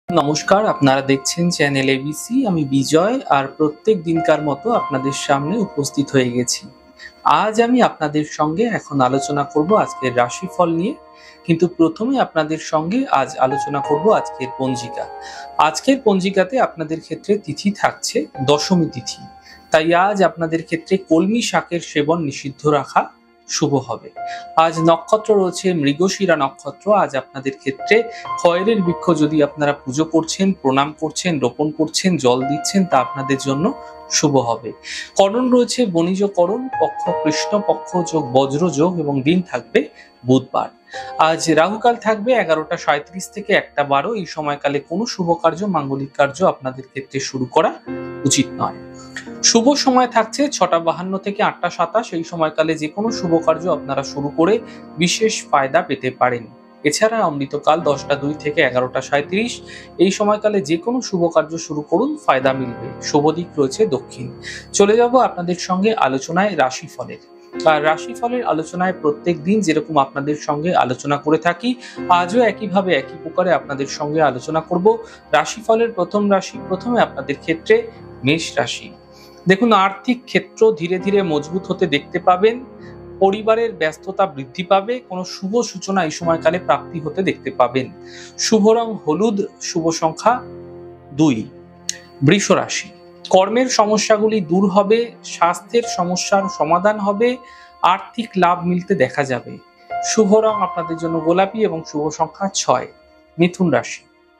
নমস্কার, আপনারা দেখছেন চ্যানেল এবিসি। আমি বিজয় আর প্রত্যেক দিনকার মতো আপনাদের সামনে উপস্থিত হয়ে গেছি। আজ আমি আপনাদের সঙ্গে এখন আলোচনা করব আজকের রাশিফল নিয়ে। কিন্তু প্রথমে আপনাদের সঙ্গে আজ আলোচনা করব আজকের পঞ্জিকা। আজকের পঞ্জিকাতে আপনাদের ক্ষেত্রে তিথি থাকছে দশমী তিথি। তাই আজ আপনাদের ক্ষেত্রে কলমি শাকের সেবন নিষিদ্ধ রাখা শুভ হবে। আজ নক্ষত্র রয়েছে মৃগশিরা নক্ষত্র। আজ আপনাদের ক্ষেত্রে খয়েরের বৃক্ষ যদি আপনারা পুজো করছেন, প্রণাম করছেন, রোপণ করছেন, জল দিচ্ছেন, তা আপনাদের জন্য শুভ হবে। করণ রয়েছে বণিজ করণ, পক্ষ কৃষ্ণ পক্ষ যোগ বজ্র যোগ এবং দিন থাকবে বুধবার। আজ রাহুকাল থাকবে 11টা 37 থেকে 1টা 12। এই সময়কালে কোনো শুভ কার্য, মাঙ্গলিক কার্য আপনাদের ক্ষেত্রে শুরু করা উচিত নয়। শুভ সময় থাকছে 6টা 52 থেকে 8টা 27। এই সময়কালে যে কোনো শুভ কার্য আপনারা শুরু করে বিশেষ ফায়দা পেতে পারেন। এছাড়া অমৃতকাল 10টা 2 থেকে 11টা 37। এই সময়কালে যে কোনো শুভ কার্য শুরু করুন, ফায়দা মিলবে। শুভ দিক রয়েছে দক্ষিণ। চলে যাব আপনাদের সঙ্গে আলোচনায় রাশিফলের। আর রাশিফলের আলোচনায় প্রত্যেক দিন যেরকম আপনাদের সঙ্গে আলোচনা করে থাকি, আজও একইভাবে একই প্রকারে আপনাদের সঙ্গে আলোচনা করব। রাশিফলের প্রথম রাশি, প্রথমে আপনাদের ক্ষেত্রে মেষ রাশি। দেখুন, আর্থিক ক্ষেত্র ধীরে ধীরে মজবুত হতে দেখতে পাবেন। পরিবারের ব্যস্ততা বৃদ্ধি পাবে। কোনো শুভ সূচনা এই সময়কালে প্রাপ্তি হতে দেখতে পাবেন। শুভ রং হলুদ, শুভ সংখ্যা 2। বৃষ রাশি, কর্মের সমস্যাগুলি দূর হবে, স্বাস্থ্যের সমস্যার সমাধান হবে, আর্থিক লাভ মিলতে দেখা যাবে। শুভ রং আপনাদের জন্য গোলাপি এবং শুভ সংখ্যা 6। মিথুন রাশি,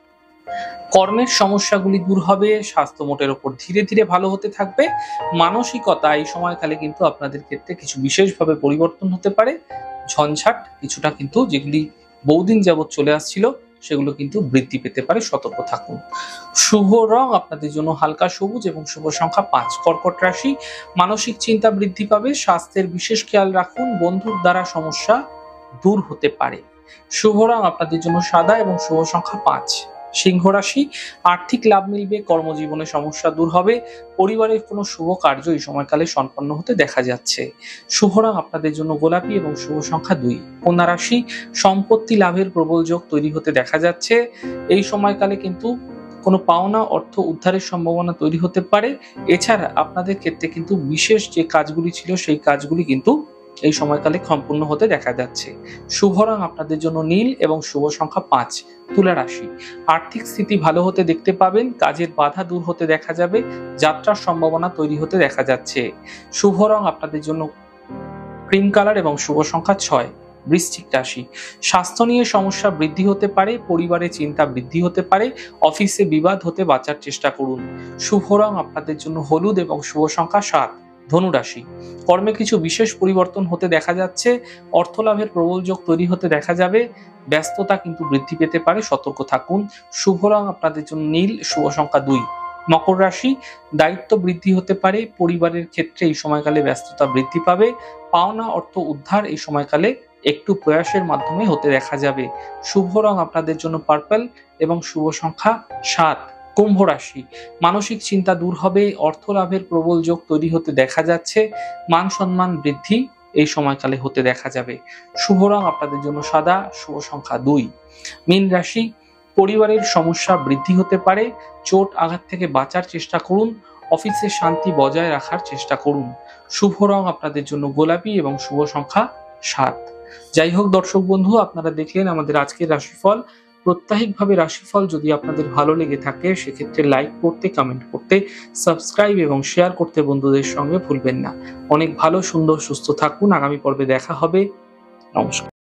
কর্মের সমস্যাগুলি দূর হবে, স্বাস্থ্য মোটের ওপর ধীরে ধীরে ভালো হতে থাকবে। মানসিকতা এই সময়কালে কিন্তু আপনাদের ক্ষেত্রে কিছু বিশেষভাবে পরিবর্তন হতে পারে। ঝঞ্ঝাট কিছুটা কিন্তু যেগুলি বহুদিন যাবৎ চলে আসছিল, সেগুলো কিন্তু বৃদ্ধি পেতে পারে, সতর্ক থাকুন। শুভ রং আপনাদের জন্য হালকা সবুজ এবং শুভ সংখ্যা 5। কর্কট রাশি, মানসিক চিন্তা বৃদ্ধি পাবে, স্বাস্থ্যের বিশেষ খেয়াল রাখুন, বন্ধুর দ্বারা সমস্যা দূর হতে পারে। শুভ রং আপনাদের জন্য সাদা এবং শুভ সংখ্যা 5। সিংহ রাশি, আর্থিক লাভ মিলবে, কর্মজীবনে সমস্যা দূর হবে, পরিবারের কোনো শুভ কার্য এই সময়কালে সম্পন্ন হতে দেখা যাচ্ছে। শুভ রং আপনাদের জন্য গোলাপি এবং শুভ সংখ্যা 2। কন্যা রাশি, সম্পত্তি লাভের প্রবল যোগ তৈরি হতে দেখা যাচ্ছে। এই সময়কালে কিন্তু কোনো পাওনা অর্থ উদ্ধারের সম্ভাবনা তৈরি হতে পারে। এছাড়া আপনাদের ক্ষেত্রে কিন্তু বিশেষ যে কাজগুলি ছিল, সেই কাজগুলি কিন্তু এই সময়কালে সম্পূর্ণ হতে দেখা যাচ্ছে। শুভ রং আপনাদের জন্য নীল এবং শুভ সংখ্যা 5। তুলা রাশি, আর্থিক স্থিতি ভালো হতে দেখতে পাবেন, কাজের বাধা দূর হতে দেখা যাবে, যাত্রার সম্ভাবনা তৈরি হতে দেখা যাচ্ছে। শুভ রং আপনাদের জন্য ক্রিম কালার এবং শুভ সংখ্যা 6। বৃশ্চিক রাশি, স্বাস্থ্য নিয়ে সমস্যা বৃদ্ধি হতে পারে, পরিবারে চিন্তা বৃদ্ধি হতে পারে, অফিসে বিবাদ হতে বাঁচার চেষ্টা করুন। শুভ রং আপনাদের জন্য হলুদ এবং শুভ সংখ্যা 7। ধনু রাশি, কর্মে কিছু বিশেষ পরিবর্তন হতে দেখা যাচ্ছে, অর্থ লাভের প্রবল যোগ তৈরি হতে দেখা যাবে, ব্যস্ততা কিন্তু বৃদ্ধি পেতে পারে, সতর্ক থাকুন। শুভ রং আপনাদের জন্য নীল, শুভ সংখ্যা 2। মকর রাশি, দায়িত্ব বৃদ্ধি হতে পারে, পরিবারের ক্ষেত্রে এই সময়কালে ব্যস্ততা বৃদ্ধি পাবে, পাওনা অর্থ উদ্ধার এই সময়কালে একটু প্রয়াসের মাধ্যমে হতে দেখা যাবে। শুভ রং আপনাদের জন্য পার্পল এবং শুভ সংখ্যা 7। কুম্ভ রাশি, মানসিক চিন্তা দূর হবে, অর্থ লাভের প্রবল যোগ তৈরি হতে দেখা যাচ্ছে, মান সম্মান বৃদ্ধি এই সময়কালে হতে দেখা যাবে। শুভ রং আপনাদের জন্য সাদা, শুভ সংখ্যা 2। মীন রাশি, পরিবারের সমস্যা বৃদ্ধি হতে পারে, চোট আঘাত থেকে বাঁচার চেষ্টা করুন, অফিসে শান্তি বজায় রাখার চেষ্টা করুন। শুভ রং আপনাদের জন্য গোলাপি এবং শুভ সংখ্যা 7। যাই হোক দর্শক বন্ধু, আপনারা দেখলেন আমাদের আজকের রাশিফল। প্রত্যাহিকভাবে রাশিফল যদি আপনাদের ভালো লেগে থাকে, সেক্ষেত্রে লাইক করতে, কমেন্ট করতে, সাবস্ক্রাইব এবং শেয়ার করতে বন্ধুদের সঙ্গে ভুলবেন না। অনেক ভালো, সুন্দর, সুস্থ থাকুন। আগামী পর্বে দেখা হবে। নমস্কার।